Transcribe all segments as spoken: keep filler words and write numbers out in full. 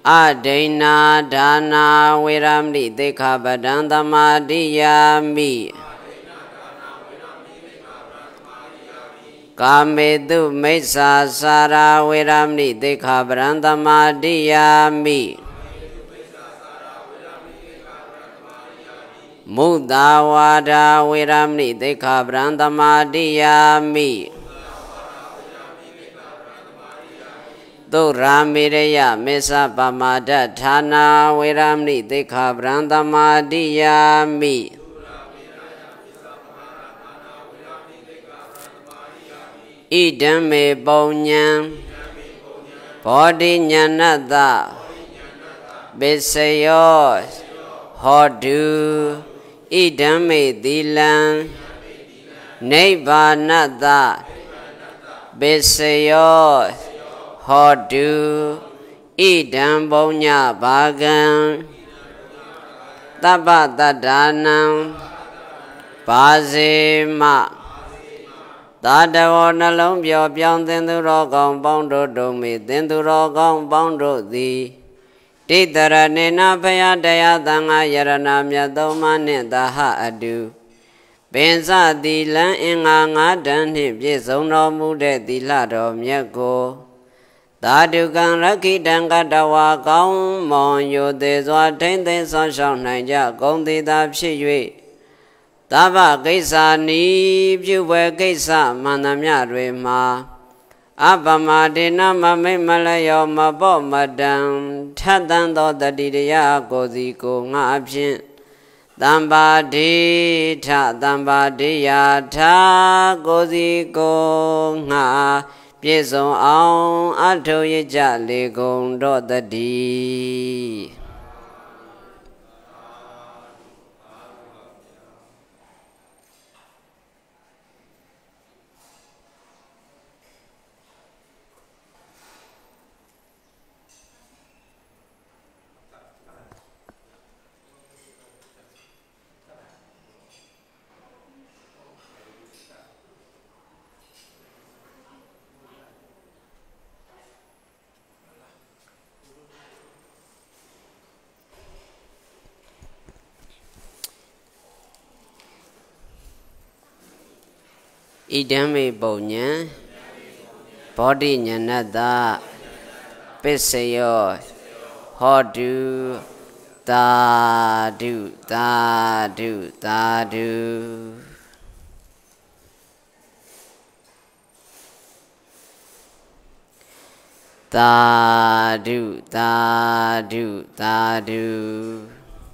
Adena dana viramni dekha badantama diyami Kamedu mesa sara viramni dekha badantama diyami Mudawada viramni dekha badantama diyami Duramireya mesa pamada thana viramni dekha brandama diyami Idame bonyan Bodhi nyanata Besayo Hodu Idame dilan Nibbanata Besayo Hodu Idam bonya bagan Tabatadhanam Bazima Tadawa nalong pyo pyong tinduro kong bondo domi tinduro kong bondo di Titara nina paya daya tanga yarana myatoma nintaha adu Pensa dilan inga nga dhanhi pisong no mude dilado myako Tadukan rakitan katawa kaung mon yote zwa tente son shong nang ja kong tita pshit yue Taba kaisa ni pyuwe kaisa manamya rwe ma Abama dina mame malayo mapo madam Thatan to tatiriya kozi ko nga pshin Tamba di tha tamba diya tha kozi ko nga Piết sống ông át thâu yi chạ lì gông đô tà đi Idame bonya Bodhi nyanata Pesayo Hodu Tadu Tadu Tadu Tadu Tadu Tadu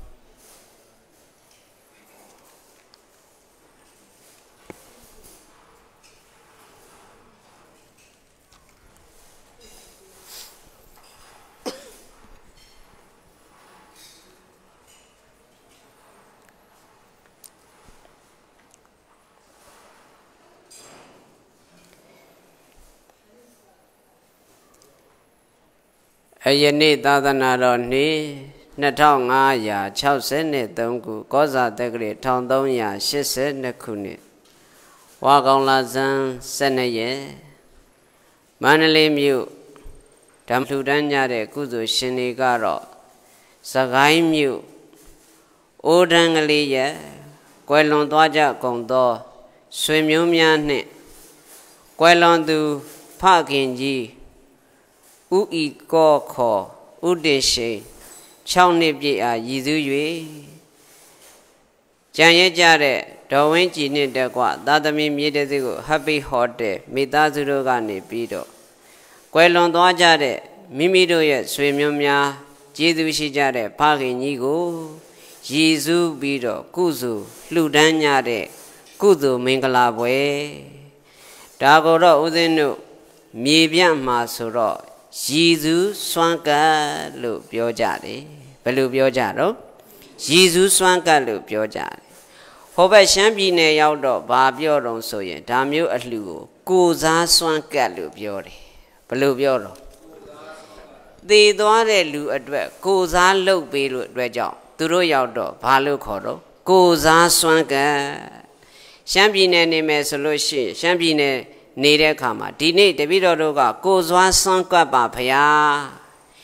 Ayani Tadana ni Natong Aya Chowsene Tongu Goza Degri Tondonya Shise Nekuni Wagong Lazan Seneye Manali Mu Damtudanya de Kuzu Shinigaro Sagai Mu Odangalia Quelon Dwaja Gondo Swimyumyane Quelon du Pakinji Ui ko ko Udeshe Chow nipi a yizu yue Janye jare Dawenji ni dekwa Dadami mide zigo Happy hote Mitazuru gani pido Quelon doa jare Mimido ye swimyumya Jizu shi jare Pagi nigo Yizu bido Kuzu Ludanya de Kuzu mingala bwe Dagoro udenu Mibyan masuro Yizu swanka lu pyo jare Belu pyo jaro Yizu swanka lu pyo jare Hoba shampi ne yao do Ba pyo rong so yen Damyo atlu Kuza swanka lu pyo re Belu pyo ro Di doa re lu atwe Kuza lu pe lu atwe jao Turo yao do Ba lu koro Kuza swanka Shampi ne ne me solo shi Shampi ne Nere kama, dini debido roga, kozwa sangka ba paya.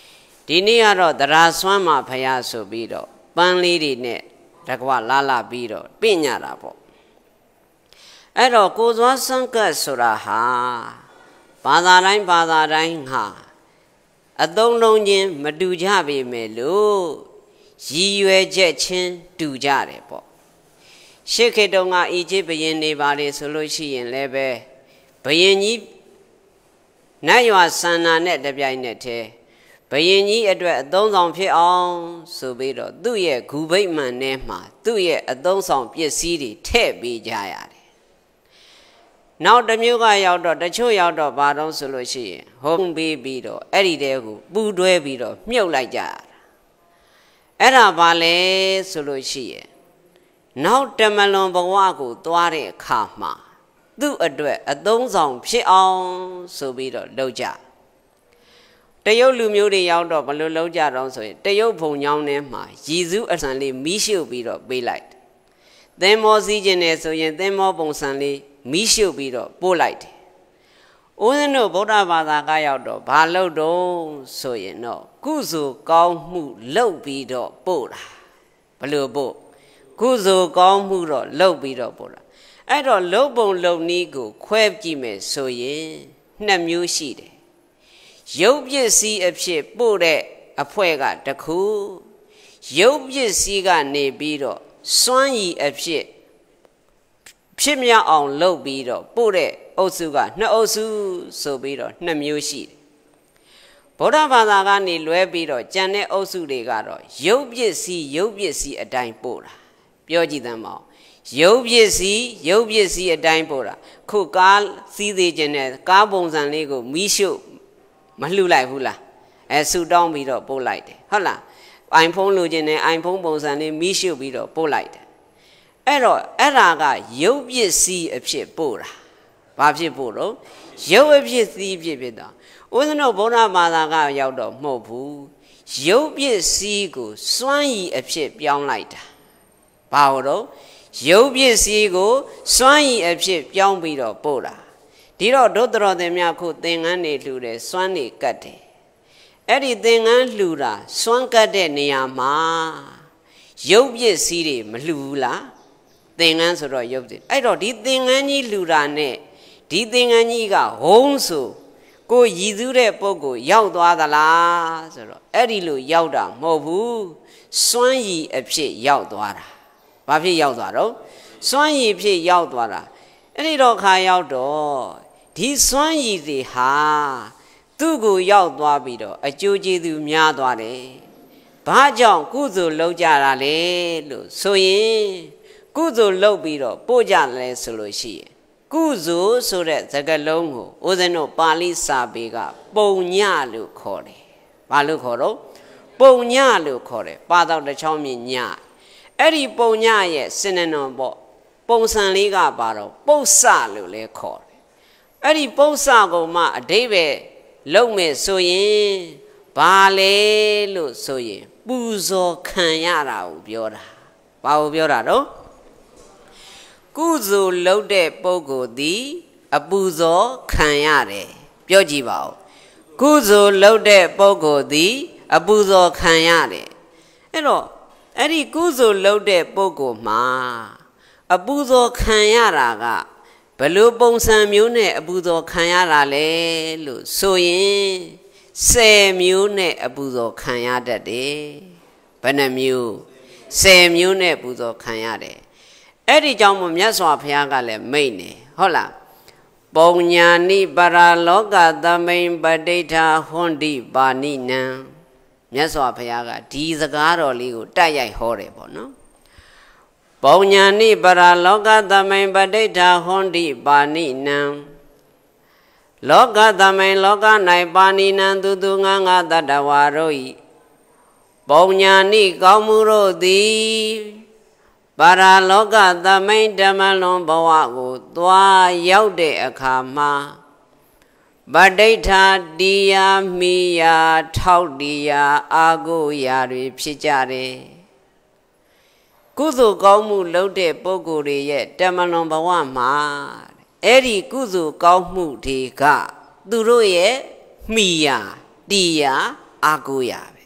ဒီနေ့ကတော့တရာဆွမ်းမှာဖယားဆိုပြီးတော့ပန်းလေးတွေနဲ့တကွာလာလာပြီးတော့ပြညတာပေါ့အဲ့တော့ကိုစွာစံကတ်ဆိုတာဟာဘာသာတိုင်းဘာသာတိုင်းဟာအသုံးလုံးချင်းမတူကြပေမဲ့လို့ရည်ရွယ်ချက်ချင်းတူကြတယ်ပေါ့ရှေ့ခေတ်တုန်းကအီဂျစ်ဘုရင်နေပါလေဆိုလို့ရှိရင်လည်းပဲဘုရင်ကြီးနတ်ရွာဆန္နာနဲ့တပြိုင်နက်တည်းဘုရင်ကြီးအတွက်အသုံးဆောင်ဖြစ်အောင်ဆိုပြီးတော့သူ့ရဲ့ဂူဗိမာန်ထဲမှာသူ့ရဲ့အသုံးဆောင်ပစ္စည်းတွေထည့်ပေးကြရတယ်နောက်တစ်မျိုးကရောက်တော့တချို့ရောက်တော့ဘာတော့ဆိုလို့ရှိရင်ဟုံးပေးပြီးတော့အဲ့ဒီတဲကိုပူတွဲပြီးတော့မြုပ်လိုက်ကြရတာအဲ့ဒါဘာလဲဆိုလို့ရှိရင်နောက်တမလွန်ဘဝကိုသွားတဲ့အခါမှာသူ့အတွက်အသုံးဆောင်ဖြစ်အောင်ဆိုပြီးတော့လုပ်ကြတရုတ်လူမျိုးတွေရောက်တော့ဘယ်လိုလုပ်ကြတော့ဆိုရင်တရုတ်ဘုံညောင်းထဲမှာရည်စူးအစံလေးမီးရှို့ပြီးတော့ပေးလိုက်သင်္ဘောစီးခြင်းနဲ့ဆိုရင်သင်္ဘောပုံစံလေးမီးရှို့ပြီးတော့ပို့လိုက်တယ်။ဦးဇင်းတို့ဗုဒ္ဓဘာသာကရောက်တော့ဘာလုပ်တော့ဆိုရင်တော့ကုသိုလ်ကောင်းမှုလုပ်ပြီးတော့ပို့တာဘယ်လိုပို့ကုသိုလ်ကောင်းမှုတော့လုပ်ပြီးတော့ပို့တာအဲ့တော့လုပ်ပုံလုပ်နည်းကိုခွဲကြည့်မယ်ဆိုရင်နှစ်မျိုးရှိတယ်။ရုပ်ပစ္စည်းအဖြစ်ပို့တဲ့အဖွဲကတစ်ခုရုပ်ပစ္စည်းကနေပြီးတော့စွမ်းရည်အဖြစ်ဖြစ်မြောက်အောင်လုပ်ပြီးတော့ပို့တဲ့အုပ်စုကနှစ်အုပ်စုဆိုပြီးတော့နှစ်မျိုးရှိတယ်ဗုဒ္ဓဘာသာကနေလွဲပြီးတော့ကျန်တဲ့အုပ်စုတွေကတော့ရုပ်ပစ္စည်းရုပ်ပစ္စည်းအတိုင်းပို့တာပြောကြည့်သမ်းပါဦးရုပ်ပစ္စည်းရုပ်ပစ္စည်းအတိုင်းပို့တာခုကားစီးသေးခြင်းနဲ့ကားပုံစံလေးကိုမီးရှို့မလှူလိုက်ဘူးလားအဲဆူတောင်းပြီးတော့ပို့လိုက်တယ်ဟုတ်လား iPhone လိုချင်တဲ့ iPhone ပုံစံလေးမီးရှို့ပြီးတော့ပို့လိုက်တယ်အဲ့တော့အဲ့ဒါကရုပ်ပစ္စည်းအဖြစ်ပို့တာဘာဖြစ်ပို့တော့ရုပ်အဖြစ်စီးဖြစ်ဖြစ်တော့ဦးဇင်းတို့ဗုဒ္ဓဘာသာကရောက်တော့မဟုတ်ဘူးရုပ်ပစ္စည်းကိုစွမ်းရည်အဖြစ်ပြောင်းလိုက်တာဘာလို့တော့ရုပ်ပစ္စည်းကိုစွမ်းရည်အဖြစ်ပြောင်းပြီးတော့ပို့တာဒီတော့ဒုတော်တော်သင်များခုသင်္ကန်းတွေလှူတယ်စွမ်းတွေကတ်တယ်အဲ့ဒီသင်္ကန်းလှူတာစွမ်းကတ်တဲ့နေရာမှာရုပ်ပစ္စည်းတွေမလှူဘူးလားသင်္ကန်းဆိုတော့ရုပ်တယ်အဲ့တော့ဒီသင်္ကန်းကြီးလှူတာနဲ့ဒီသင်္ကန်းကြီးကဟုံးဆိုကိုရည်စူးတဲ့ပုဂ္ဂိုလ်ရောက်သွားသလားဆိုတော့အဲ့ဒီလိုရောက်တာမဟုတ်ဘူးစွမ်းရည်အဖြစ်ရောက်သွားတာဘာဖြစ်ရောက်သွားတော့စွမ်းရည်ဖြစ်ရောက်သွားတာအဲ့ဒီတော့ခါရောက်တော့ဒီစွမ်းရည်တွေဟာသူ့ကိုရောက်သွားပြီးတော့အကျိုးကျေးဇူးများသွားတယ်ဘာကြောင့်ကုသိုလ်လုပ်ကြတာလဲလို့ဆိုရင်ကုသိုလ်လုပ်ပြီးတော့ပို့ကြလဲဆိုလို့ရှိရင်ကုသိုလ်ဆိုတဲ့စကားလုံးကိုဦးဇင်းတို့ပါဠိစာပေကပုံညလို့ခေါ်တယ်။ဘာလို့ခေါ်တော့ပုံညလို့ခေါ်တယ်။ပါတော့တစ်ချောင်းမြညအဲ့ဒီပုံညရဲ့စနနံပေါ့ပုံစံလေးကပါတော့ပု္ပ္ပစလို့လည်းခေါ်တယ်။အဲ့ဒီပု္ပ္ပစကိုမှအဓိပ္ပာယ်လုံးမဲ့ဆိုရင်ဘာလဲလို့ဆိုရင်ပူဇော်ခံရတာကိုပြောတာ။ဘာကိုပြောတာတော့ကုသိုလ်လုပ်တဲ့ပုဂ္ဂိုလ်သည်အပူဇော်ခံရတယ်ပြောကြည့်ပါဦးကုသိုလ်လုပ်တဲ့ပုဂ္ဂိုလ်သည်အပူဇော်ခံရတယ်အဲ့တော့အဲ့ဒီကုသိုလ်လုပ်တဲ့ပုဂ္ဂိုလ်မှာအပူဇော်ခံရတာကဘယ်လိုပုံစံမျိုးနဲ့အပူဇော်ခံရတာလဲလို့ဆိုရင်ဆယ်မျိုးနဲ့အပူဇော်ခံရတတ်တယ်ဘယ်နှမျိုးဆယ်မျိုးနဲ့ပူဇော်ခံရတယ်အဲ့ဒီကြောင့်မို့မြတ်စွာဘုရားကလည်းမိန့်နေဟုတ်လားပုံညာနိပရာလောကသမိန်ပဋိဋ္ဌာဟွန်တိပါဏိနံမြတ်စွာဘုရားကဒီစကားတော်လေးကိုတိုက်ရိုက်ဟောတယ်ပေါ့နော်ပုံညာနိပရာလောကသမိန်ပဋိဋ္ဌာဟွန်တိပါဏိနံလောကသမိန်လောက၌ပါဏိနံသူသူငါငါတတ္တဝါတို့ဤပုံညာနိကောင်းမှုတို့သည်ပါရလောကသမိန်ဓမ္မလွန်ဘဝကိုသွားရောက်တဲ့အခါမှာပဋိဋ္ဌာတရားမိယာထောက်တရားအာကိုရာတွေဖြစ်ကြတယ်ကုသိုလ်ကောင်းမှုလုပ်တဲ့ပုဂ္ဂိုလ်တွေရဲ့ဓမ္မလွန်ဘဝမှာအဲ့ဒီကုသိုလ်ကောင်းမှုတွေကသူတို့ရဲ့မိယာတရားအာကိုရာပဲ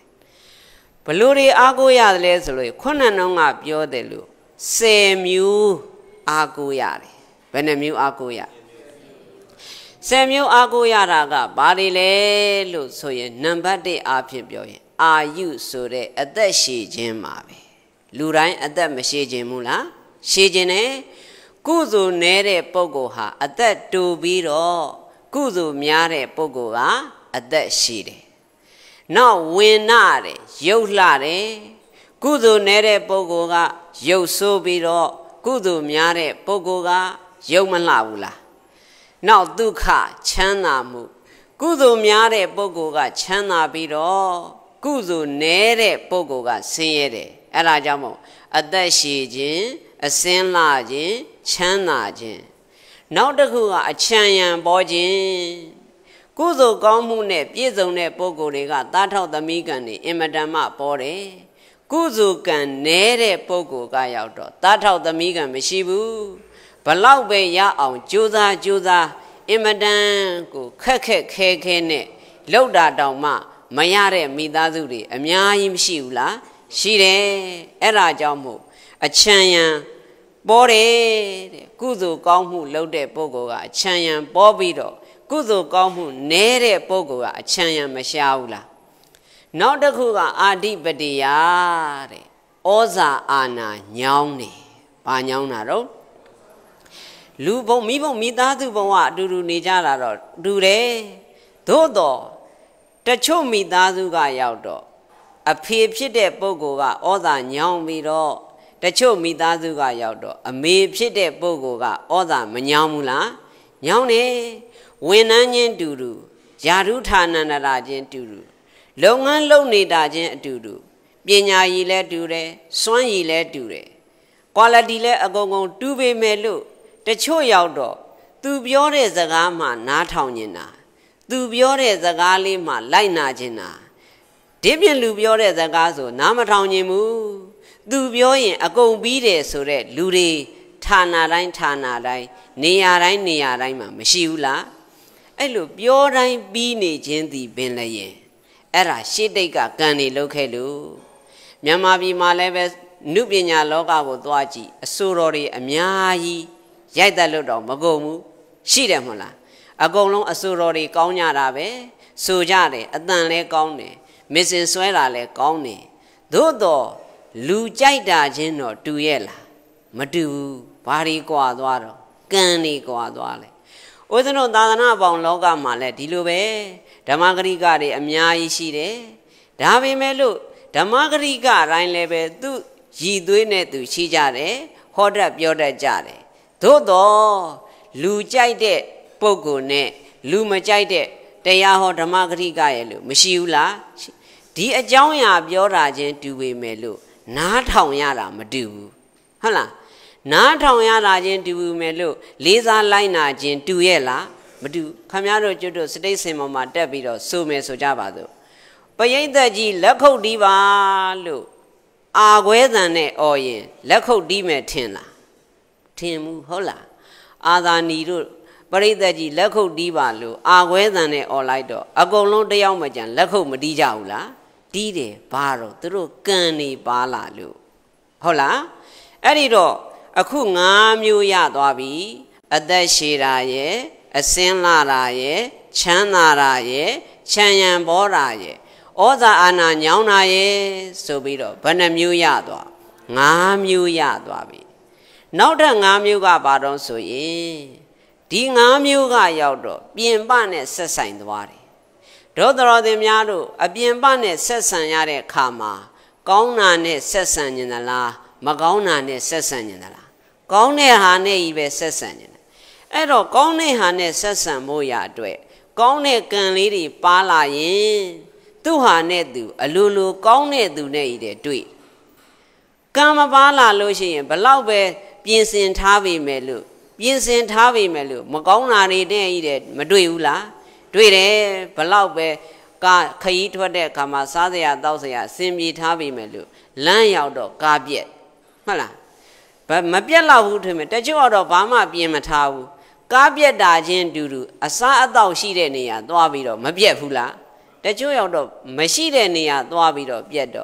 လူတွေအားကိုးရတယ်ဆိုလို့ခုနှစ်နှုန်းကပြောတယ်လို့ဆယ်မျိုးအားကိုးရတယ်ဘယ်နှမျိုးအားကိုးရဆယ်မျိုးအားကိုးရတာကဘာတွေလဲလို့ဆိုရင်နံပါတ်တစ်အားဖြင့်ပြောရင်အာယုဆိုတဲ့အသက်ရှည်ခြင်းမှာပဲလူတိုင်းအသက်မရှည်ခြင်းဘူးလားရှည်ခြင်းနဲ့ကုသိုလ်နည်းတဲ့ပုဂ္ဂိုလ်ဟာအသက်တိုပြီးတော့ကုသိုလ်များတဲ့ပုဂ္ဂိုလ်ကအသက်ရှည်တယ်နောက်ဝင်နာတယ်ရုပ်လှတယ်ကုသိုလ်နည်းတဲ့ပုဂ္ဂိုလ်ကရုပ်ဆိုးပြီးတော့ကုသိုလ်များတဲ့ပုဂ္ဂိုလ်ကရုပ်မလှဘူးလားနောက်ဒုက္ခချမ်းသာမှုကုသိုလ်များတဲ့ပုဂ္ဂိုလ်ကချမ်းသာပြီးတော့ကုသိုလ်နည်းတဲ့ပုဂ္ဂိုလ်ကဆင်းရဲတယ်အဲ့ဒါကြောင့်မို့အသက်ရှည်ခြင်းအစင်းလှခြင်းချမ်းသာခြင်းနောက်တစ်ခုကအချမ်းရံပေါ်ခြင်းကုသိုလ်ကောင်းမှုနဲ့ပြည့်စုံတဲ့ပုဂ္ဂိုလ်တွေကသားထောက်သမီးကံတွေအင်မတန်မှပေါ်တယ်ကုသိုလ်ကံနည်းတဲ့ပုဂ္ဂိုလ်ကရောက်တော့သားထောက်သမီးကံမရှိဘူးဘလောက်ပဲရအောင်ကြိုးစားကြိုးစားအင်မတန်ကိုခက်ခက်ခဲခဲနဲ့လောက်တာတောင်မှမရတဲ့မိသားစုတွေအများကြီးမရှိဘူးလားရှိတယ်အဲ့ဒါကြောင့်မို့အချမ်းရံပေါ်တယ်တဲ့ကုသိုလ်ကောင်းမှုလုပ်တဲ့ပုဂ္ဂိုလ်ကအချမ်းရံပေါ်ပြီးတော့ကုသိုလ်ကောင်းမှုနည်းတဲ့ပုဂ္ဂိုလ်ကအချမ်းရံမရှားဘူးလားနောက်တစ်ခုကအာဓိပတိယတဲ့ဩဇာအာဏာညောင်းနေဘာညောင်းတာတော့လူဘုံမိဘုံမိသားစုဘုံကအတူတူနေကြတာတော့တူတယ်သို့တော့တချို့မိသားစုကရောက်တော့အဖေဖြစ်တဲ့ပုဂ္ဂိုလ်ကဩဇာညောင်းပြီးတော့တချို့မိသားစုကရောက်တော့အမေဖြစ်တဲ့ပုဂ္ဂိုလ်ကဩဇာမညောင်းဘူးလားညောင်းတယ်ဝန်နှန်းချင်းတူတူယာရုဌာနန္ဒရာချင်းတူတူလုပ်ငန်းလုပ်နေတာချင်းအတူတူပညာရည်လည်းတူတယ်စွမ်းရည်လည်းတူတယ် quality လည်းအကုန်ကုန်တူပေမဲ့လို့တချို့ရောက်တော့သူပြောတဲ့စကားမှနားထောင်နေတာသူပြောတဲ့စကားလေးမှလိုက်နာနေတာဒီပြင်လူပြောတဲ့စကားဆိုနားမထောင်ခြင်းဘူးသူပြောရင်အကုန်ပြီးတယ်ဆိုတဲ့လူတွေဌာနတိုင်းဌာနတိုင်းနေရာတိုင်းနေရာတိုင်းမှာမရှိဘူးလားအဲ့လိုပြောတိုင်းပြီးနေခြင်းသည်ပင်လည်းရင်အဲ့ဒါရှေ့တိတ်ကကံနေလောက်ခဲ့လို့မြန်မာပြည်မှာလည်းပဲနုပညာလောကကိုသွားကြည့်အစိုးရတွေအများကြီးရိုက်တက်လို့တော့မကုန်ဘူးရှိတယ်မဟုတ်လားအကုန်လုံးအစိုးရတွေကောင်းကြတာပဲဆိုကြတယ်အတန်လည်းကောင်းတယ်မစ်စင်ဆွဲတာလည်းကောင်းတယ်သို့တော့လူကြိုက်တာချင်းတော့တူရဲ့လားမတူဘူးဘာတွေကွာသွားတော့ကံတွေကွာသွားလေဦးဇင်းတို့သာသနာပေါင်းလောကမှာလည်းဒီလိုပဲဓမ္မဂရိကတွေအများကြီးရှိတယ်ဒါပေမဲ့လို့ဓမ္မဂရိကအတိုင်းလည်းပဲသူရည်သွေးနဲ့သူရှိကြတယ်ဟောတတ်ပြောတတ်ကြတယ်သို့တော့လူကြိုက်တဲ့ပုဂ္ဂိုလ်နဲ့လူမကြိုက်တဲ့တရားဟောဓမ္မဂရိကရဲ့လို့မရှိဘူးလားဒီအကြောင်းအရာပြောတာချင်းတူပေမဲ့လို့နားထောင်ရတာမတူဘူးဟုတ်လားနားထောင်ရတာချင်းတူပေမဲ့လို့လေးစားလိုက်နာခြင်းတူရဲ့လားမတူခမများတို့ကျွတ်တို့စတိတ်စင်ပေါ်မှာတက်ပြီးတော့ဆိုမယ်ဆိုကြပါစို့ပရိသတ်ကြီးလက်ခုပ်တီးပါလို့အာခွဲသံနဲ့អော်ရင်လက်ခုပ်တီးမယ်ထင်လားထင်ဘူးဟုတ်လားအာသာနီတို့ပရိသတ်ကြီးလက်ခုပ်တီးပါလို့အာခွဲသံနဲ့អော်လိုက်တော့အကုန်လုံးတယောက်မကြံလက်ခုပ်မတီးကြဘူးလားတီးတယ်ဘာတော့သူတို့ကံနေပါလာလို့ဟုတ်လားအဲ့ဒီတော့အခု၅မျိုးရသွားပြီအသက်ရှည်တာရဲ့အစင်းလာတာရဲ့ချမ်းသာတာရဲ့ချမ်းရံပေါ်တာရဲ့ဩဇာအာဏာညောင်းတာရဲ့ဆိုပြီးတော့ဘယ်နှမျိုးရသွား၅မျိုးရသွားပြီနောက်ထပ်၅မျိုးကဘာတော့ဆိုရင်ဒီ၅မျိုးကရောက်တော့ပြင်ပနဲ့ဆက်ဆိုင်သွားတယ်ဒေါတော်တင်များတို့အပြင်ပနဲ့ဆက်ဆံရတဲ့အခါမှာကောင်းတာနဲ့ဆက်ဆံနေသလားမကောင်းတာနဲ့ဆက်ဆံနေသလားကောင်းတဲ့ဟာနဲ့ကြီးပဲဆက်ဆံနေတယ်အဲ့တော့ကောင်းတဲ့ဟာနဲ့ဆက်ဆံဖို့ရအတွက်ကောင်းတဲ့ကံလေးတွေပါလာရင်သူ့ဟာနဲ့သူအလိုလိုကောင်းတဲ့သူနဲ့ကြီးတဲ့တွေ့ကံမပါလာလို့ရှိရင်ဘလောက်ပဲပြင်ဆင်ထားပေမဲ့လို့ပြင်ဆင်ထားပေမဲ့လို့မကောင်းတာတွေနဲ့ကြီးတဲ့မတွေ့ဘူးလားတွေ့တယ်ဘလောက်ပဲကာခရီးထွက်တဲ့အခါမှာစားစရာတောက်စရာစင်ပြေထားပေမဲ့လို့လမ်းရောက်တော့ကားပြက်ဟုတ်လားမပြက်တော့ဘူးထင်မယ်တချို့တော့ဘာမှပြင်မထားဘူးကားပြက်တာချင်းတူတူအစားအသောက်ရှိတဲ့နေရာသွားပြီးတော့မပြက်ဘူးလားတချို့ရောက်တော့မရှိတဲ့နေရာသွားပြီးတော့ပြက်တော့ဘ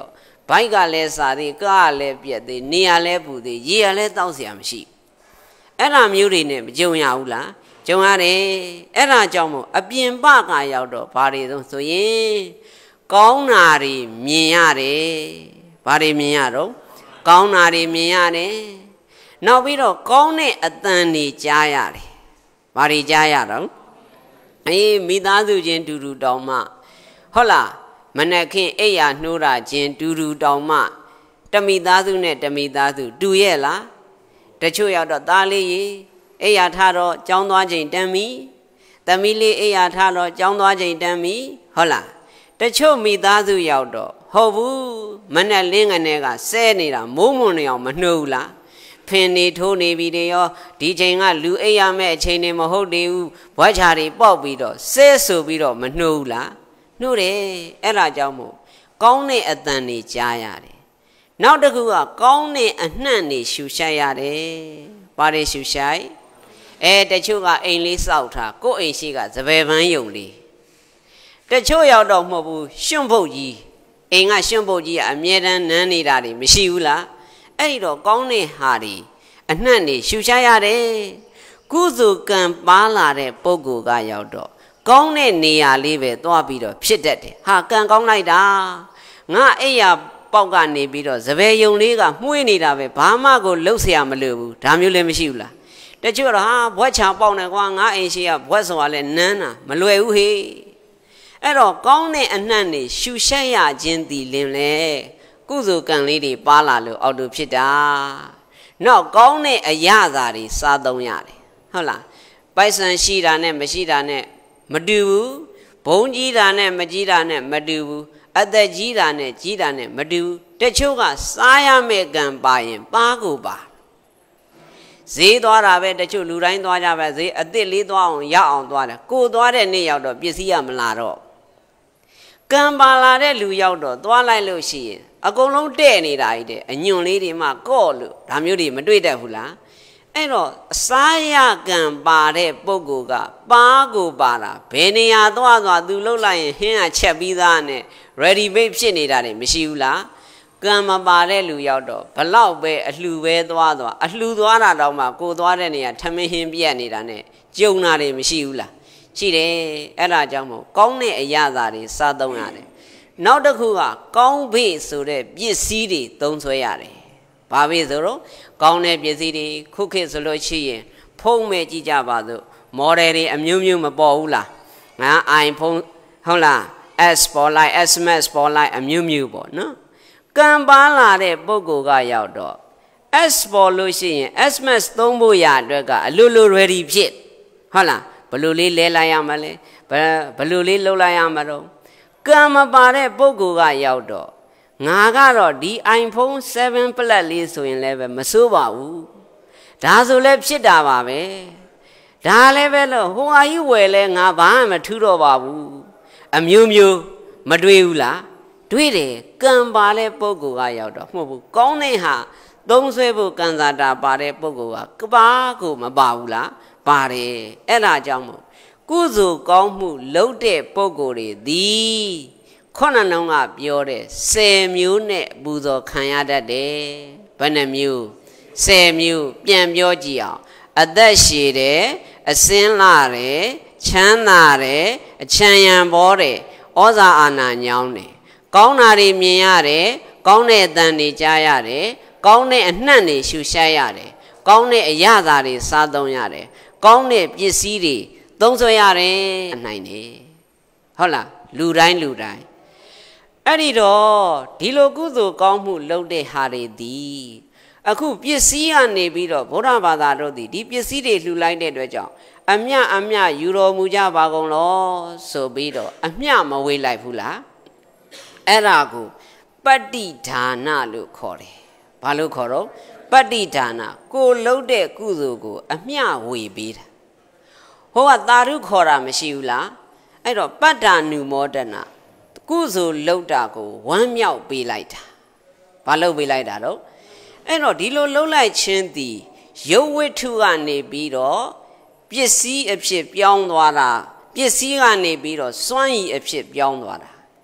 ဘိုက်ကလည်းစားသေးကားလည်းပြက်သေးနေရလည်းပူသေးရေရလည်းတောက်เสียမရှိအဲ့ဒါမျိုးတွေနဲ့မကြုံရဘူးလားကြုံရတယ်အဲ့ဒါကြောင့်မို့အပြင်ပကရောက်တော့ဘာတွေသုံးဆိုရင်ကောင်းတာတွေမြင်ရတယ်ဘာတွေမြင်ရတော့ကောင်းတာတွေမြင်ရတယ်နောက်ပြီးတော့ကောင်းတဲ့အသံတွေကြားရတယ်ဘာတွေကြားရတော့အေးမိသားစုချင်းတူတူတောင်မှဟုတ်လားမနက်ခင်းအိယာနှိုးတာချင်းတူတူတောင်မှတမိသားစုနဲ့တမိသားစုတူရဲ့လားတချို့ရောက်တော့သားလေးရေအိယာထတော့ကြောင်းသွားချိန်တန်းပြီသမီးလေးအိယာထတော့ကြောင်းသွားချိန်တန်းပြီဟုတ်လားတချို့မိသားစုရောက်တော့ဟုတ်ဘူးမနဲ့လင်းငနဲ့ကဆဲနေတာမိုးမွန်နေအောင်မနှိုးဘူးလားဖင်နေထိုးနေပြီတွေရောဒီချိန်ကလူအိယာမဲ့အချိန်တွေမဟုတ်သေးဘူးဘွားချာတွေပေါက်ပြီးတော့ဆဲဆိုပြီးတော့မနှိုးဘူးလားနှိုးတယ်အဲ့ဒါကြောင့်မို့ကောင်းတဲ့အတန်တွေကြားရတယ်နောက်တစ်ခုကကောင်းတဲ့အနှံ့တွေရှူရှိုက်ရတယ်ဘာတွေရှူရှိုက်အဲတချို့ကအိမ်လေးစောက်ထားကိုယ့်အိမ်ရှိကစပယ်ပန်းယုံလေးတချို့ရောက်တော့မဟုတ်ဘူးရွှွန့်ဖုတ်ကြီးအိမ်ကရွှွန့်ဖုတ်ကြီးကအမြဲတမ်းနမ်းနေတာတွေမရှိဘူးလားအဲ့ဒီတော့ကောင်းတဲ့ဟာတွေအနှံ့တွေရှူရှိုက်ရတယ်ကုသိုလ်ကံပါလာတဲ့ပုဂ္ဂိုလ်ကရောက်တော့ကောင်းတဲ့နေရာလေးပဲသွားပြီးတော့ဖြစ်တတ်တယ်ဟာကံကောင်းလိုက်တာငါအိယာပေါက်ကနေပြီးတော့စပယ်ယုံလေးကမှုေးနေတာပဲဘာမှကိုလှုပ်เสียမလို့ဘူးဒါမျိုးလည်းမရှိဘူးလားတချို့တော့ဟာဘွက်ချာပေါက်နေကွာငါအိမ်ရှိကဘွက်ဆိုတာလည်းနန်းတာမလွယ်ဘူးဟေးအဲ့တော့ကောင်းတဲ့အနှံ့နေရှူရှက်ရခြင်းတည်လင်လေကုသိုလ်ကံလေးတွေပါလာလို့အောက်တူဖြစ်တာနောက်ကောင်းတဲ့အရာသာတွေစားသုံးရတယ်ဟုတ်လားပိုက်ဆံရှိတာနဲ့မရှိတာနဲ့မတူဘူးဘုံကြီးတာနဲ့မကြီးတာနဲ့မတူဘူးအသက်ကြီးတာနဲ့ကြီးတာနဲ့မတူဘူးတချို့ကစားရမယ့်ကံပါရင်ပါကိုပါဈေးသွားတာပဲတချို့လူတိုင်းသွားကြပဲဈေးအစ်စ်လေးသွားအောင်ရအောင်သွားတယ်ကိုသွားတဲ့နေ့ရောက်တော့ပစ္စည်းရမလာတော့ကံပါလာတဲ့လူရောက်တော့သွားလိုက်လို့ရှိရင်အကုန်လုံးတဲ့နေတာကြီးတဲ့အညွန့်လေးတွေမှကော့လို့ဒါမျိုးတွေမတွေ့တတ်ဘူးလားအဲ့တော့အစားရကံပါတဲ့ပုဂ္ဂိုလ်ကပါကိုပါတာဘယ်နေရာသွားသွားသူလှုပ်လိုက်ရင်ဟင်းကချက်ပြီးသားနဲ့ ready made ဖြစ်နေတာတွေမရှိဘူးလားကံမပါတဲ့လူရောက်တော့ဘလောက်ပဲအလှပဲသွားသွားအလှသွားတာတော့မှကိုသွားတဲ့နေရာထမင်းဟင်းပြက်နေတာနဲ့ကြုံတာတွေမရှိဘူးလားရှိတယ်အဲ့ဒါကြောင့်မို့ကောင်းတဲ့အရာသာတွေစားသုံးရတယ်နောက်တစ်ခုကကောင်းဖေးဆိုတဲ့ပစ္စည်းတွေသုံးဆွဲရတယ်ဘာဖေးဆိုတော့ကောင်းတဲ့ပစ္စည်းတွေခုခေတ်ဆိုလို့ရှိရင်ဖုံးမဲ့ကြည့်ကြပါစို့မော်ဒယ်တွေအမျိုးမျိုးမပေါ်ဘူးလားငါ iPhone ဟုတ်လား S ပေါ်လိုက် S Max ပေါ်လိုက်အမျိုးမျိုးပေါ့နော်ကံပါလာတဲ့ပုဂ္ဂိုလ်ကရောက်တော့ S ပေါ်လို့ရှိရင် S Max သုံးဖို့ရအတွက်ကအလိုလို ready ဖြစ်ဟုတ်လားဘယ်လိုလေးလဲလိုက်ရမလဲဘယ်လိုလေးလှုပ်လိုက်ရမှာတော့ကံမပါတဲ့ပုဂ္ဂိုလ်ကရောက်တော့ငါကတော့ဒီ iPhone seven Plus လေးဆိုရင်လည်းပဲမစိုးပါဘူးဒါဆိုလည်းဖြစ်တာပါပဲဒါလည်းပဲလို့ဟိုဟာကြီးဝယ်လဲငါဘာမှမထူးတော့ပါဘူးအမျိုးမျိုးမတွေ့ဘူးလားတွေ့တယ်ကံပါတဲ့ပုဂ္ဂိုလ်ကရောက်တော့မဟုတ်ဘူးကောင်းတဲ့ဟာသုံးဆွဲဖို့ကံစားတာပါတဲ့ပုဂ္ဂိုလ်ကကပါကိုမပါဘူးလားပါတယ်အဲ့ဒါကြောင့်မို့ကုသိုလ်ကောင်းမှုလုပ်တဲ့ပုဂ္ဂိုလ်တွေသည်ခုနနှောင်းကပြောတဲ့ဆယ်မျိုးနဲ့ပူဇော်ခံရတတ်တယ်ဘယ်နှမျိုးဆယ်မျိုးပြန်ပြောကြည့်အောင်အသက်ရှည်တယ်အစင်းလာတယ်ချမ်းသာတယ်အချမ်းရံပေါ်တယ်ဩဇာအာဏာညောင်းတယ်ကောင်းတာတွေမြင်ရတယ်ကောင်းတဲ့အသံတွေကြားရတယ်ကောင်းတဲ့အနှံ့တွေရှူရှိုက်ရတယ်ကောင်းတဲ့အရာသာတွေစားသုံးရတယ်ကောင်းတဲ့ပစ္စည်းတွေသုံးဆွဲရတယ်နိုင်တယ်ဟုတ်လားလူတိုင်းလူတိုင်းအဲ့ဒီတော့ဒီလိုကုသိုလ်ကောင်းမှုလုပ်တဲ့ဟာတွေသည်အခုပစ္စည်းကနေပြီးတော့ဗုဒ္ဓဘာသာတို့သည်ဒီပစ္စည်းတွေလှူလိုက်တဲ့အတွက်ကြောင့်အမြအမြယူတော်မူကြပါကုန်လောဆိုပြီးတော့အမြမဝေးလိုက်ဘူးလားအဲ့ဒါကိုပတ္တိဒါနလို့ခေါ်တယ်ဘာလို့ခေါ်တော့ပတ္တိဒါနကိုလုပ်တဲ့ကုသိုလ်ကိုအမြဝေပေးတာဟိုကသာဓုခေါ်တာမရှိဘူးလားအဲ့တော့ပတ္တာနုမောဒနာကုသိုလ်လုပ်တာကိုဝမ်းမြောက်ပေးလိုက်တာဘာလုပ်ပေးလိုက်တာတော့အဲ့တော့ဒီလိုလုပ်လိုက်ခြင်းသည်ရုပ်ဝတ္ထုကနေပြီးတော့ပစ္စည်းအဖြစ်ပြောင်းသွားတာပစ္စည်းကနေပြီးတော့စွမ်းရည်အဖြစ်ပြောင်းသွားတာခ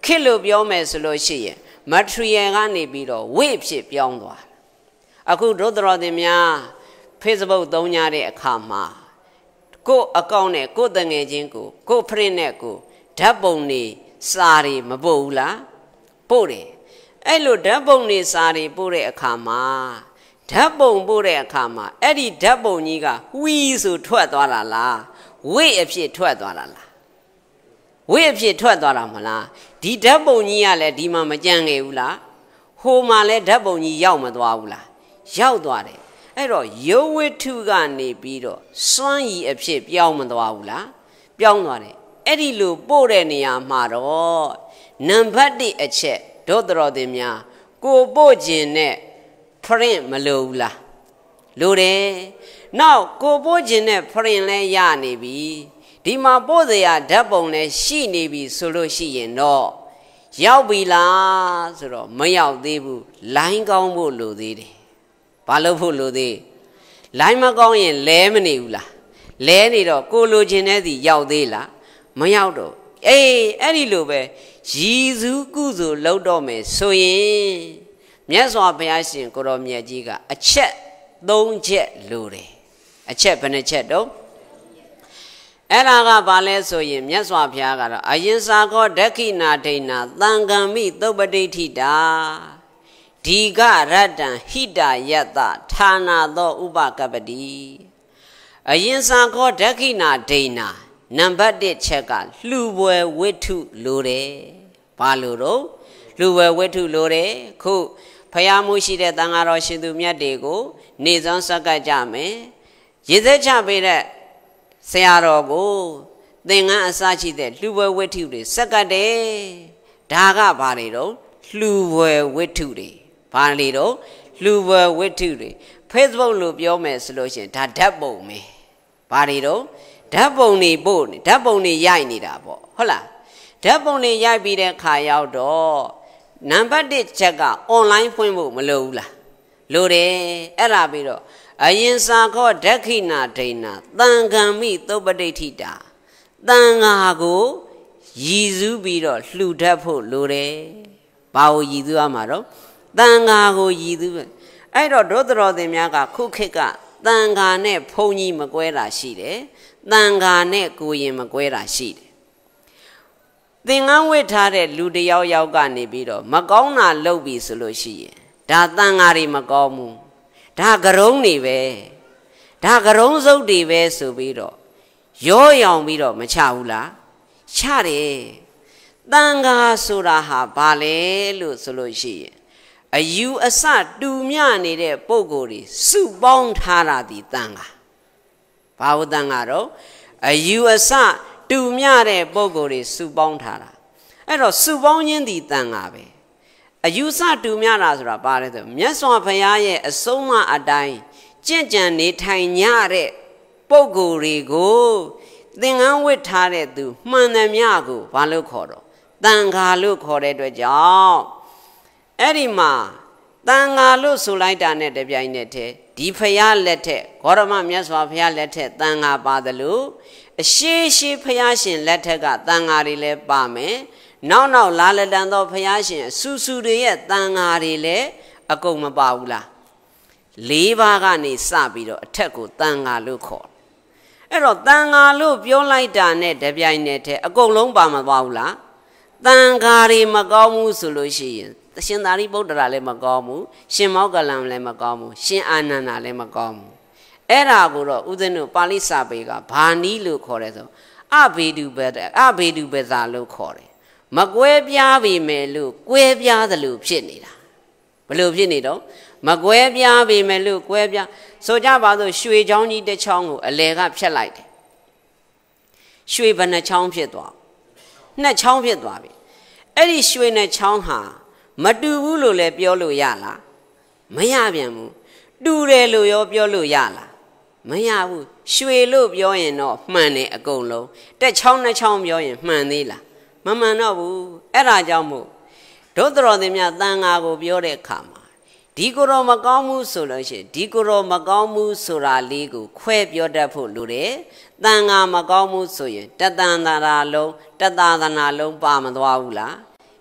ခေတ်လို့ပြောမယ်ဆိုလို့ရှိရင် material ကနေပြီးတော့ way ဖြစ်ပြောင်းသွားအခုတို့တော်တင်များ Facebook သုံးကြတဲ့အခါမှာကိုယ့်အကောင့်နဲ့ကိုယ့်တငယ်ချင်းကိုကိုယ့် friend နဲ့ကိုဓာတ်ပုံတွေစာတွေမပို့ဘူးလားပို့တယ်အဲ့လိုဓာတ်ပုံတွေစာတွေပို့တဲ့အခါမှာဓာတ်ပုံပို့တဲ့အခါမှာအဲ့ဒီဓာတ်ပုံကြီးကဝီးဆိုထွက်သွားတာလားဝိအဖြစ်ထွက်သွားတာလားဝိအဖြစ်ထွက်သွားတာမလားဒီဓာတ်ပုံကြီးကလည်းဒီမှာမကြံခဲ့ဘူးလားဟိုမှာလည်းဓာတ်ပုံကြီးရောက်မသွားဘူးလားရောက်သွားတယ်အဲ့တော့ယောဝိထုကနေပြီးတော့စွမ်းရည်အဖြစ်ပြောင်းမသွားဘူးလားပြောင်းသွားတယ်အဲ့ဒီလိုပို့တဲ့နေရာမှာတော့နံပါတ်တစ်အချက်တို့တော်တင်များကိုပို့ခြင်းနဲ့ print မလိုဘူးလားလိုတယ်နောက်ကိုပို့ခြင်းနဲ့ print လဲရနေပြီဒီမှာပို့စရာဓာတ်ပုံလဲရှိနေပြီဆိုလို့ရှိရင်တော့ရောက်ပြီလားဆိုတော့မရောက်သေးဘူးလိုင်းကောင်းဖို့လိုသေးတယ်ဘာလို့ဖို့လိုသေးလိုင်းမကောင်းရင်လဲမနေဘူးလားလဲနေတော့ကိုလိုချင်တဲ့စီရောက်သေးလားမရောက်တော့အေးအဲ့ဒီလိုပဲရည်စူးကုသိုလ်လုပ်တော့မယ်ဆိုရင်မြတ်စွာဘုရားရှင်ကိုရောမြတ်ကြီးကအချက်သုံးချက်လိုတယ်အချက်ဘယ်နှချက်တော့အဲ့ဒါကဘာလဲဆိုရင်မြတ်စွာဘုရားကတော့အယင်စာကောဒက္ခိနာဒိဏသံဃံမိသုပ္ပတိဋ္ဌိတာဒီကရတ္တံဟိတယတ္တဌာနာသောဥပကပ္ပတိအယင်စာကောဒက္ခိနာဒိဏနံပါတ်တစ်ချက်ကလှူပွဲဝိထုလိုတယ်ဘာလို့တော့လှူပွဲဝိထုလိုတယ်ခုဖယားမှုရှိတဲ့တန်ဃာတော်ရှင်သူမြတ်တွေကိုနေစွမ်းဆက်ကပ်ကြမယ်ရေသက်ချပေးတဲ့ဆရာတော်ကိုသင်္ကန်းအစရှိတဲ့လှူပွဲဝိထုတွေဆက်ကပ်တယ်ဒါကဘာတွေတော့လှူပွဲဝိထုတွေဘာတွေတော့လှူပွဲဝိထုတွေ Facebook လို့ပြောမယ်ဆိုလို့ရှိရင်ဒါဓာတ်ပုံပဲဘာတွေတော့ဓာတ်ပုံတွေပို့နေဓာတ်ပုံတွေရိုက်နေတာပေါ့ဟုတ်လားဓာတ်ပုံတွေရိုက်ပြီးတဲ့ခါရောက်တော့နံပါတ်တစ်ချက်က online ဖွင့်ဖို့မလိုဘူးလားလိုတယ်အဲ့ဒါပြီးတော့အယင်စာခောဒက္ခိနာဒိဏသံဃံမိသုပ္ပတိဋ္ဌိတာသံဃာကိုရည်စူးပြီးတော့လှူတတ်ဖို့လိုတယ်ဘာကိုရည်စူးရမှာတော့သံဃာကိုရည်စူးပဲအဲ့တော့ဒုတော်သင်များကခုခေတ်ကသံဃာနဲ့ဘုန်းကြီးမကွဲတာရှိတယ်သံဃာနဲ့ကိုရင်မကွဲတာရှိတယ်သင်္ကန်းဝတ်ထားတဲ့လူတယောက်ယောက်ကနေပြီးတော့မကောင်းတာလုပ်ပြီဆိုလို့ရှိရင်ဒါသံဃာတွေမကောင်းဘူးဒါကရုံးတွေပဲဒါကရုံးစုပ်တွေပဲဆိုပြီးတော့ရောရောင်ပြီးတော့မချဘူးလားချတယ်သံဃာဆိုတာဟာဘာလဲလို့ဆိုလို့ရှိရင်အယူအဆတူမျှနေတဲ့ပုံကိုယ်တွေစုပေါင်းထားတာဒီသံဃာဘာဝတန်ကတော့အယူအဆတူမျှတဲ့ပုံကိုယ်တွေစုပေါင်းထားတာအဲ့တော့စုပေါင်းခြင်းဒီတန်ဃာပဲအယူအဆတူမျှတာဆိုတာဘာလဲဆိုမြတ်စွာဘုရားရဲ့အဆုံးအမအတိုင်းကြင့်ကြံနေထိုင်ညတဲ့ပုံကိုယ်တွေကိုသင်္ကန်းဝတ်ထားတဲ့သူမှန်တယ်များကိုဘာလို့ခေါ်တော့တန်ဃာလို့ခေါ်တဲ့အတွက်ကြောင့်အဲ့ဒီမှာတန်ဃာလို့ဆိုလိုက်တာနဲ့တပြိုင်နက်တည်းဒီဖရာလက်ထက်ဂေါရမမြတ်စွာဘုရားလက်ထက်တန်ဃာပါတယ်လို့အရှိရှိဖရာရှင်လက်ထက်ကတန်ဃာတွေလည်းပါမယ်နောက်နောက်လာလတန်သောဖရာရှင်အဆူဆူတွေရဲ့တန်ဃာတွေလည်းအကုန်မပါဘူးလားလေးပါးကနေစပြီးတော့အထက်ကိုတန်ဃာလို့ခေါ်အဲ့တော့တန်ဃာလို့ပြောလိုက်တာနဲ့တပြိုင်နက်တည်းအကုန်လုံးပါမသွားဘူးလားတန်ဃာတွေမကောင်းဘူးဆိုလို့ရှိရင်ရှင်သာရိပုတ္တရာလည်းမကောင်းဘူးရှင်မောဂလန်လည်းမကောင်းဘူးရှင်အာနန္ဒာလည်းမကောင်းဘူးအဲ့ဒါကိုတော့ဦးဇင်းတို့ပါဠိစာပေကဘာနီးလို့ခေါ်တယ်ဆိုအဘေဒုဘအဘေဒုဘဇာလို့ခေါ်တယ်မကွဲပြားပြီမယ်လို့ကွဲပြားသလိုဖြစ်နေတာဘယ်လိုဖြစ်နေတော့မကွဲပြားပြီမယ်လို့ကွဲပြားဆိုကြပါစို့ရွှေချောင်းကြီးတစ်ချောင်းကိုအလဲကဖြတ်လိုက်တယ်ရွှေဘယ်နှချောင်းဖြစ်သွားနှစ်ချောင်းဖြစ်သွားပြီအဲ့ဒီရွှေနဲ့ချောင်းဟာမတူဘူးလို့လည်းပြောလို့ရလားမရပြန်ဘူးတူတယ်လို့ရောပြောလို့ရလားမရဘူးရွှေလို့ပြောရင်တော့မှန်တယ်အကုန်လုံးတက်ချောင်းနှစ်ချောင်းပြောရင်မှန်သေးလားမမှန်တော့ဘူးအဲ့ဒါကြောင့်မို့ဒုတော်သင်များတန်ဃာကိုပြောတဲ့အခါမှာဒီကိုယ်တော်မကောင်းမှုဆိုလို့ရှိရင်ဒီကိုယ်တော်မကောင်းမှုဆိုတာလေးကိုခွဲပြောတတ်ဖို့လိုတယ်တန်ဃာမကောင်းမှုဆိုရင်တတန်သာရာလုံးတသာသနာလုံးပါမသွားဘူးလား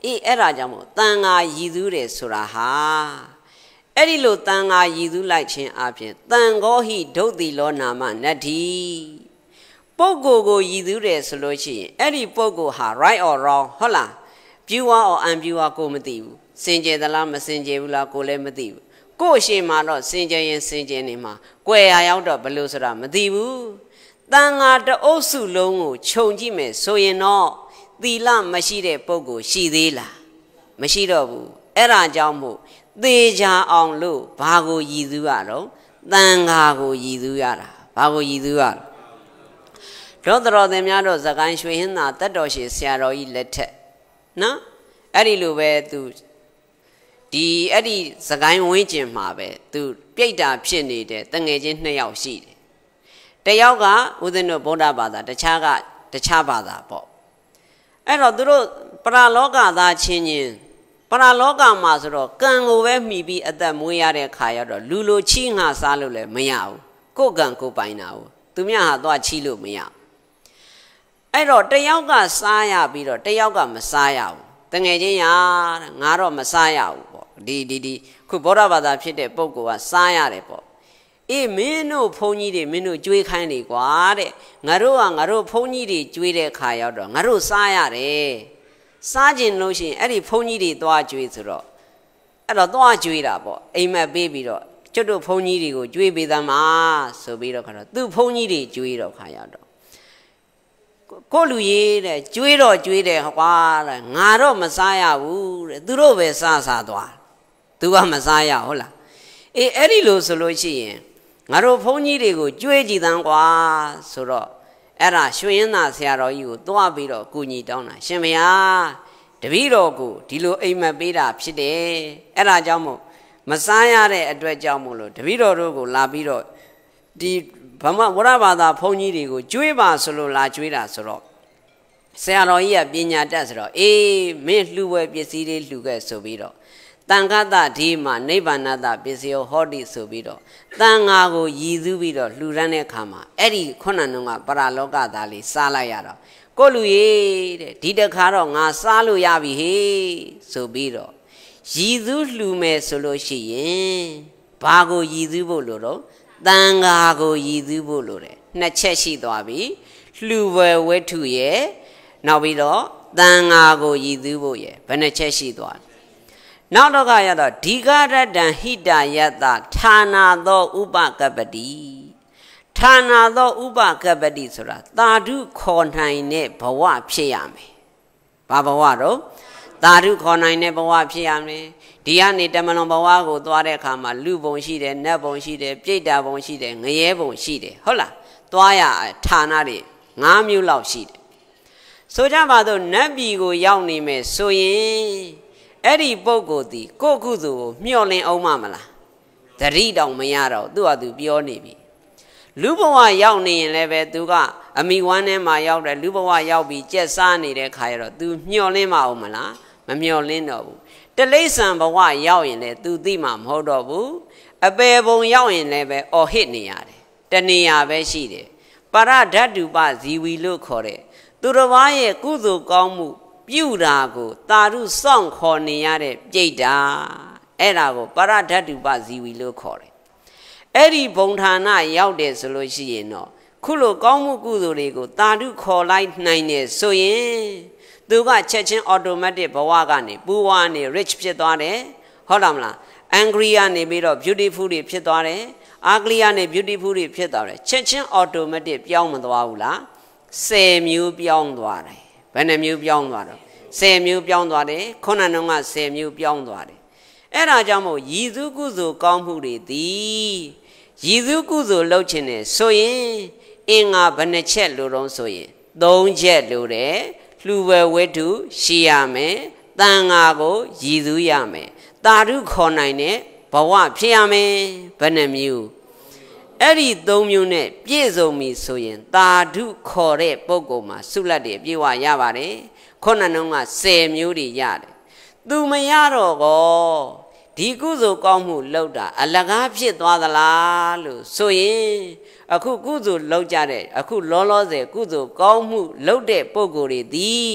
အေးအဲ့ဒါကြောင့်မို့တန်ဃာရည်သူတယ်ဆိုတာဟာအဲ့ဒီလိုတန်ဃာရည်သူလိုက်ခြင်းအပြင်တန်ဃောဟိဒုတ်တိလောနာမနတ္တိပုဂ္ဂိုလ်ကိုရည်သူတယ်ဆိုလို့ရှိရင်အဲ့ဒီပုဂ္ဂိုလ်ဟာ right or wrong ဟုတ်လား pure or unpure ကိုမသိဘူးစင်ကြယ်သလားမစင်ကြယ်ဘူးလားကိုလည်းမသိဘူးကို့ရှိမှတော့စင်ကြယ်ရင်စင်ကြယ်နေမှာကွယ်ရရောက်တော့ဘလို့ဆိုတာမသိဘူးတန်ဃာတအုပ်စုလုံးကိုခြုံကြည့်မယ်ဆိုရင်တော့သီလမရှိတဲ့ပုဂ္ဂိုလ်ရှိသေးလားမရှိတော့ဘူးအဲ့ဒါကြောင့်မို့သေချာအောင်လို့ဘာကိုရည်သူရတော့တန်ဃာကိုရည်သူရတာဘာကိုရည်သူရတော့တော်တော်များတော့ဇကိုင်းရွှေဟင်းသာတတ်တော်ရှိဆရာတော်ကြီးလက်ထက်နော်အဲ့ဒီလိုပဲသူဒီအဲ့ဒီဇကိုင်းဝင်းကျင်မှာပဲသူပြိတ္တာဖြစ်နေတဲ့တငယ်ချင်းနှစ်ယောက်ရှိတယ်တယောက်ကဦးဇင်းတို့ဗုဒ္ဓဘာသာတခြားကတခြားဘာသာပေါ့အဲ့တော့သူတို့ပရလောကသားချင်းချင်းပရလောကမှာဆိုတော့ကံကိုပဲမှီပြီးအသက်မွေးရတဲ့ခါရောက်တော့လူလိုချီငှစားလို့လည်းမရဘူးကိုယ်ကံကိုပိုင်တာဘူးသူမြတ်ဟာသွားချီလို့မရအဲ့တော့တယောက်ကစားရပြီးတော့တယောက်ကမစားရဘူးတငယ်ချင်းရငါတော့မစားရဘူးပေါ့ဒီဒီဒီခုဗုဒ္ဓဘာသာဖြစ်တဲ့ပုဂ္ဂိုလ်ကစားရတယ်ပေါ့အေးမင်းတို့ဘုန်းကြီးတွေမင်းတို့ကြွေးခိုင်းနေကွာတဲ့ငါတို့ကငါတို့ဘုန်းကြီးတွေကြွေးတဲ့ခါရောက်တော့ငါတို့စားရတယ်စားကျင်လို့ရှိရင်အဲ့ဒီဘုန်းကြီးတွေသွားကြွေးဆိုတော့အဲ့တော့သွားကြွေးတာပေါ့အိမ်မက်ပေးပြီးတော့ကျွတ်တို့ဘုန်းကြီးတွေကိုကြွေးပေးသမှာဆိုပြီးတော့ခါတော့သူ့ဘုန်းကြီးတွေကြွေးတော့ခါရောက်တော့ကိုလူရေးတဲ့ကြွေးတော့ကြွေးတယ်ဟွာတဲ့ငါတော့မစားရဘူးတဲ့သူတို့ပဲစားစားသွားသူကမစားရဟုတ်လားအေးအဲ့ဒီလိုဆိုလို့ရှိရင်ငါတို့ဘုန်းကြီးတွေကိုကြွေးကြည်တန်းကွာဆိုတော့အဲ့ဒါရွှေရင်သာဆရာတော်ကြီးကိုသွားပြီးတော့ကုညီတောင်းတာရှင်မယားတပည့်တော်ကိုဒီလိုအိမ်မက်ပေးတာဖြစ်တယ်အဲ့ဒါကြောင့်မို့မစားရတဲ့အတွက်ကြောင့်မို့လို့တပည့်တော်တို့ကိုလာပြီးတော့ဒီဗမာဝရဘာသာဘုန်းကြီးတွေကိုကြွေးပါဆိုလို့လာကြွေးတာဆိုတော့ဆရာတော်ကြီးကပညာတတ်ဆိုတော့အေးမင်းလှူဝဲပစ္စည်းတွေလှူခဲ့ဆိုပြီးတော့တန်ခါတဒီမှာနိဗ္ဗာန်တပစ္စယောဟောတိဆိုပြီးတော့တန်ဃာကိုရည်စူးပြီးတော့လှူဒန်းတဲ့အခါမှာအဲ့ဒီခုနကပရလောကသားလေးစားလိုက်ရတော့ကိုလူရေးတဲ့ဒီတခါတော့ငါစားလို့ရပြီဟေးဆိုပြီးတော့ရည်စူးလှူမယ်ဆိုလို့ရှိရင်ဘာကိုရည်စူးဖို့လို့တော့တန်ဃာကိုရည်စူးဖို့လို့တယ်နှစ်ချက်ရှိသွားပြီလှူဝယ်ဝတ္ထုရဲ့နောက်ပြီးတော့တန်ဃာကိုရည်စူးဖို့ရဲ့ဘယ်နှချက်ရှိသွားနောက်တော့ကရတော့ဒီဃရတံဟိတယတဌာနာသောဥပကပ္ပတိဌာနာသောဥပကပ္ပတိဆိုတာသာဓုခေါ်နိုင်တဲ့ဘဝဖြစ်ရမယ်။ဘာဘဝတော့သာဓုခေါ်နိုင်တဲ့ဘဝဖြစ်ရမယ်။ဒီကနေတမလွန်ဘဝကိုသွားတဲ့အခါမှာလူဘုံရှိတယ်၊နတ်ဘုံရှိတယ်၊ပြိတ္တာဘုံရှိတယ်၊ငရဲဘုံရှိတယ်ဟုတ်လား။သွားရဌာနတွေ၅မျိုးလောက်ရှိတယ်။ဆိုကြပါစို့နတ်ပြည်ကိုရောက်နေမယ်ဆိုရင်အဲ့ဒီပုဂ္ဂိုလ်ဒီကိုယ့်ကုသိုလ်ကိုမျှော်လင့်အောင်မလားသတိတောင်မရတော့သူ့ဟာသူပြောနေပြီလူဘဝရောက်နေရင်လည်းပဲသူကအမိဝမ်းထဲမှာရောက်တယ်လူဘဝရောက်ပြီးကြက်စားနေတဲ့ခါရတော့သူမျှော်လင့်မအောင်မလားမမျှော်လင့်တော့ဘူးတလိษံဘဝရောက်ရင်လည်းသူသိမှမဟုတ်တော့ဘူးအပေဘုံရောက်ရင်လည်းပဲအော်ဟစ်နေရတယ်တဏှာပဲရှိတယ်ပရဓတ္တုပဇီဝီလို့ခေါ်တဲ့သူတစ်ပါးရဲ့ကုသိုလ်ကောင်းမှုပြုတာကိုတာရုစောင့်ခေါ်နေရတဲ့ပြိတ္တာအဲ့ဒါကိုပရဓတ္တုပဇီဝီလို့ခေါ်တယ်အဲ့ဒီဘုံဌာနရောက်တယ်ဆိုလို့ရှိရင်တော့ခုလိုကောင်းမှုကုသိုလ်တွေကိုတာရုခေါ်လိုက်နိုင်တယ်ဆိုရင်သူကချက်ချင်း automatic ဘဝကနေပူဝါနေ rich ဖြစ်သွားတယ်ဟုတ်လားမလား angry ကနေပြီးတော့ beautiful တွေဖြစ်သွားတယ် ugly ကနေ beautiful တွေဖြစ်သွားတယ်ချက်ချင်း automatic ပြောင်းမသွားဘူးလားဆယ်မျိုးပြောင်းသွားတယ်ဘယ်နှမျိုးပြောင်းသွားတော့ဆယ်မျိုးပြောင်းသွားတယ်ခုနကဆယ်မျိုးပြောင်းသွားတယ်အဲ့ဒါကြောင့်မို့ရည်စူးကုသိုလ်ကောင်းမှုတွေသည်ရည်စူးကုသိုလ်လုပ်ခြင်းနဲ့ဆိုရင်အင်္ဂါဘယ်နှချက်လိုတော့ဆိုရင်သုံးချက်လိုတယ်လှူဝယ်ဝတ္ထုရှိရမယ်တန်ဃာကိုရည်စူးရမယ်တာရုခေါ်နိုင်တဲ့ဘဝဖြစ်ရမယ်ဘယ်နှမျိုးအဲ့ဒီသုံးမျိုးနဲ့ပြည့်စုံပြီဆိုရင်တာဓုခေါ်တဲ့ပုဂ္ဂိုလ်မှာဆုလတ်တွေပြေဝရပါတယ်ခုနကဆယ်မျိုးတွေရတယ်သူမရတော့ကောဒီကုသိုလ်ကောင်းမှုလုပ်တာအလကားဖြစ်သွားသလားလို့ဆိုရင်အခုကုသိုလ်လုပ်ကြတဲ့အခုလောလောဆယ်ကုသိုလ်ကောင်းမှုလုပ်တဲ့ပုဂ္ဂိုလ်တွေဒီ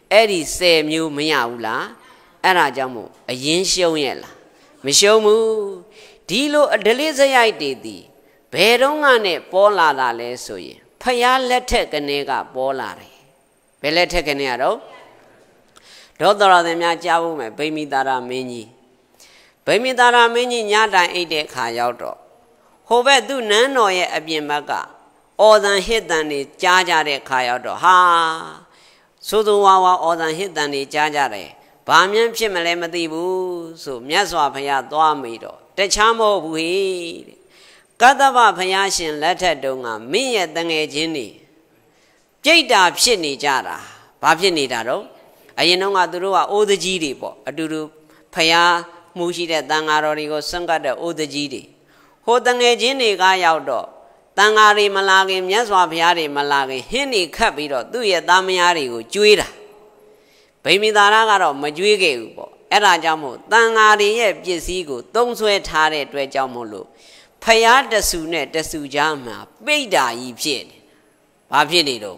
Eddie say mu miaula, Arajamu, a yin show yella. Mishomu, Dilo a delizay didi. Bedongane, Pola la lesoye. Paya let take a nega, Bolare. Belet take a nero. Daughter of the Majawu, Baby Dara Mini. Baby Dara Mini Yada ate Kayoto. However, do none or yet a bimaga. All than hit than the Jajare Kayoto. Ha! So do Wawa all than hit than the Jajare. Bamian Chimalemadibu, so Miaswa Paya Dwamido. The Chamo Bui Kadava Payashin letter dunga, me at the Gini. Jada Pshini Jara, Papini Daro. Ayinonga Durua, O the Gidi, Aduru Paya Mushi de Dangarorigo Sanga de O the Gidi. Hodanga Gini Gayaudo. Tangari Malagi, Miaswa Piari Malagi, Hini Capito, do ye Damiari, Juida. Baby Daragaro, Majuige, Era Jamu, Tangari, Yesigo, don't sweat Tare, Dwejamulu. Paya the Sune, the Sujama, Beda ye pit. Papinido.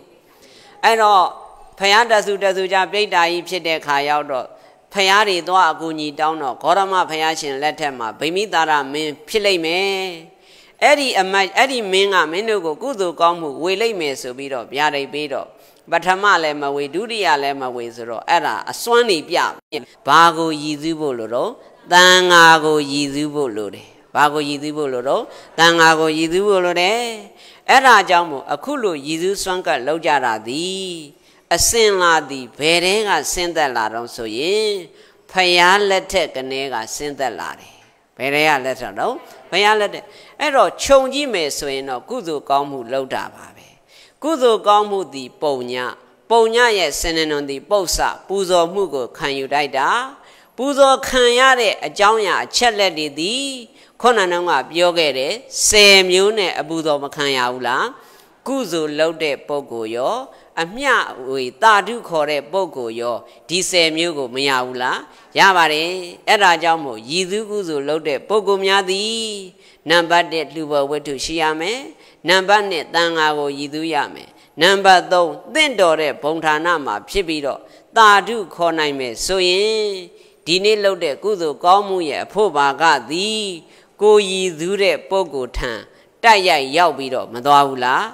I know Paya the Suda Suja, Beda ye pit de Kayaudo. Payari doa Guni down or Korama Payashin letema, Baby Dara mean Pile me. Eddie a my Eddie Minga Menugo, Gudu Gomu, Willie me so bedo, Biare bedo. But Hamale ma we do the alema wizero, era a swanny pia. Bago yizuboloro, Dangago yizubolore. Bago yizuboloro, Dangago yizubolore. Era jamu, a kulu yizu swanka lojara di. A sin la di, Berega send the ladon so ye. Paya let take a nega send the lade. Berea letter no, Paya let it. Ero chongi me so in a Gudu Gomu loda babe. Gudu Gomu di Ponya, Ponya ye sending on the Bosa, Buzo Mugo, can you die da? Buzo Kanyare, a Jonya, a cheledi di, Konananga Biogere, same unit a Buzo Makanyaula, Guzu loade Bogoyo, a Mia with Tadu Kore Bogoyo, di same Yugo Miaula, Yavare, Era Jamo, Yizu Guzu loade Bogomia di. Number de Luba went to Shiame, number net Dangago Yiduyame, number though, then Dore, Pontanama, Pibido, Tadu Konaime, so ye, Dine loade Gudu Gomuye, Pobaga di, Go ye Zure Bogo Tan, Daya Yaubido, Madaula,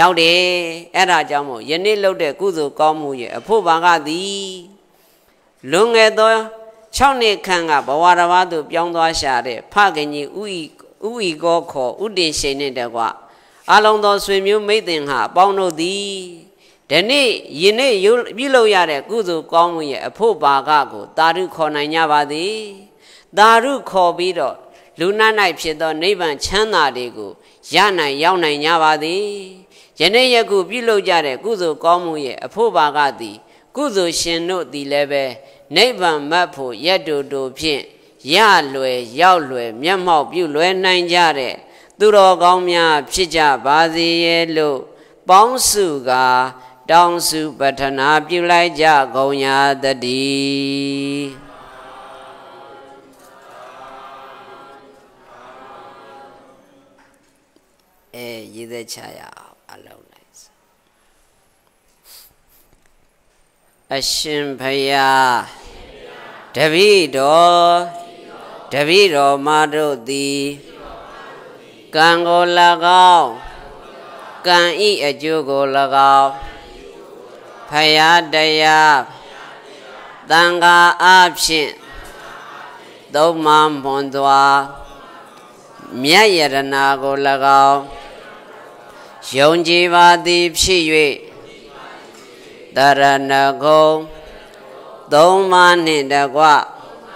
Yaude, Era Jamo, Yene loade Gudu Gomuye, Pobaga di Long edo, Chone Kanga, Bawaravadu, Bionda Shade, Pagani, Ui. Ui go call Udi Shane de Gua. Along those swim you made in her, Bono di. Dene, Yene, you below yare, Gudu Gomu, a poor bagago, Daru Konanyava di. Daru Kobido, Luna Night Pido, Nevan Chana de go, Yana Yauna Yava di. Jene Yagu below yare, Gudu Gomu, a poor bagadi. Gudu Shin no di leve, Nevan Mapo, Yadu do Pin. Ya lue, yao lue, Miamau, you lue nine jare, Duro Gomia, Pija, Bazi yellow, Bonsuga, Down su, Batana, you like Jagonia the D. Eh, you the chaya, alone. Ashimpaya Davido. Davido Mado di Gango Lagao Gan eat a jugo lagao Paya Daya Danga Abshin Doma Mondwa Myayanago Lagao Yonjiva di Pshiyue Daranago Doma Nindagwa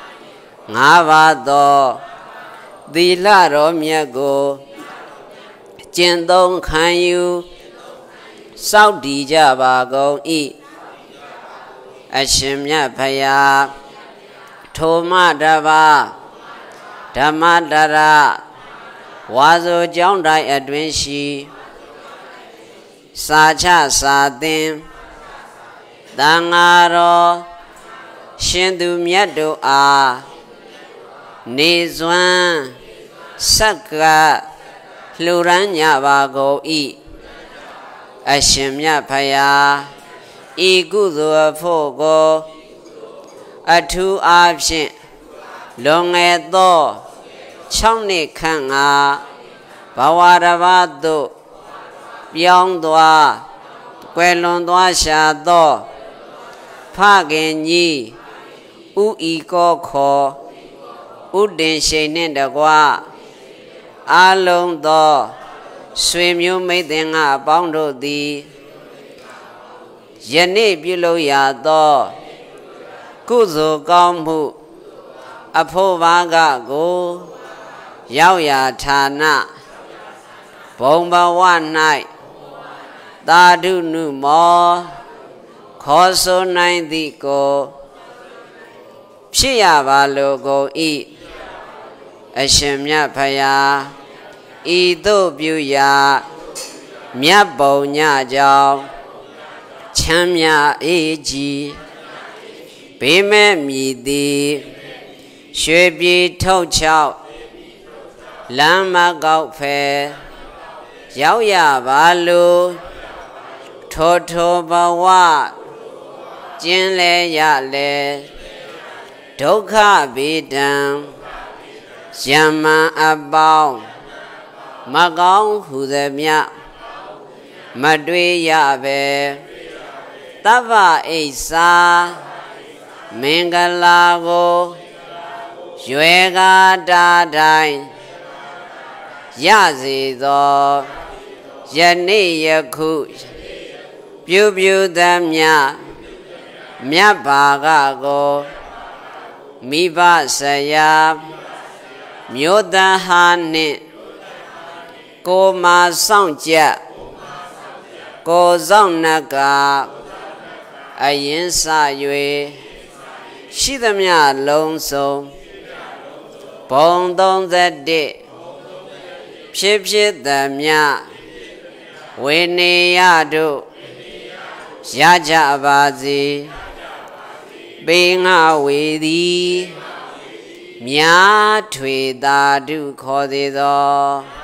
Ngavado Dilaro Miago Jendong can you Saudi Javago E Ashimya Paya Toma Dava Damadara Wazo Jondai Advenshi Sacha Sadim Dangaro Shindu Miado A Nizwan Saka Luranya Vago E Ashimya Paya ဤကုသိုလ်အဖို့ကိုအထူးအားဖြင့်လွန်ငယ်သော၆နှစ်ခန့်ငါဘဝတစ်ပါးသို့ပြောင်းသွားကွယ်လွန်သွားရှာသောဖခင်ကြီးဥဤကောခောဥတင်ရှိန်နှင့်တကွအာလုံးသောဆွေမျိုးမိတ်သင်္ဂအပေါင်းတို့သည်ယနေ့ပြုလုပ်ရသောကုသိုလ်ကောင်းမှုအဖို့ဘာကကိုရောက်ရာဌာနဘုံဘဝ၌သာဓုနုမောခေါ်ဆိုနိုင်သည်ကိုဖြစ်ရပါလိုကုန်၏အရှင်မြတ်ဖရာဤသို့ပြုရာမြတ်ဘုံညကြောင့်ချမ်းမြအေးကြီးဘေးမဲ့မြည်သည်ရွှေပြည်ထုတ်ချောက်လမ်းမကောက်ဖဲရောက်ရပါလိုထိုထိုဘဝကျင်းလဲရလဲဒုက္ခဗေဒံယမန်အပေါင်းမကောင်းဟုသည်မြမတွေ့ရပဲသဗ္ဗအိဆာမင်္ဂလာကိုရွယ်ကားတာတိုင်းရစေသောယနေ့ယခုပြုပြုသမျှမြတ်ဘာကကိုမိဘဆရာမြို့သားဟာနှင့်ကိုမာဆောင်ကြကိုဆောင်နကအရင်စ၍ရှိသမျှလုံးစုံဘုံသုံးသက်တစ်ဖြစ်ဖြစ်သမျှဝေနေရတို့ရကြပါစေပေငါဝေသည်မြားထွေသာဓုခေါ်သေးသော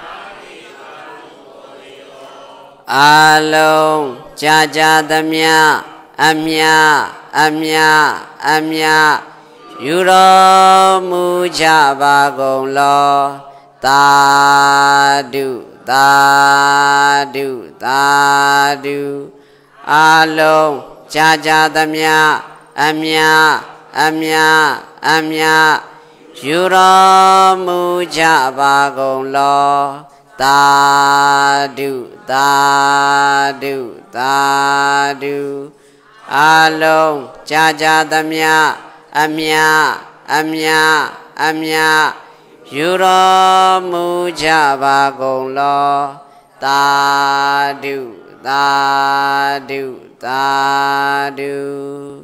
အာလုံးကြာကြာသမျှအမြအမြအမြယူတော်မူကြပါကုန်လောသာဓုသာဓုသာဓုအာလုံးကြာကြာသမျှအမြအမြအမြယူတော်မူကြပါကုန်လောသာဓုသာဓုသာဓုအာလုံးကြာကြာသမျှအမြအမြအမြယူတော်မူကြပါကုန်လောသာဓုသာဓုသာဓု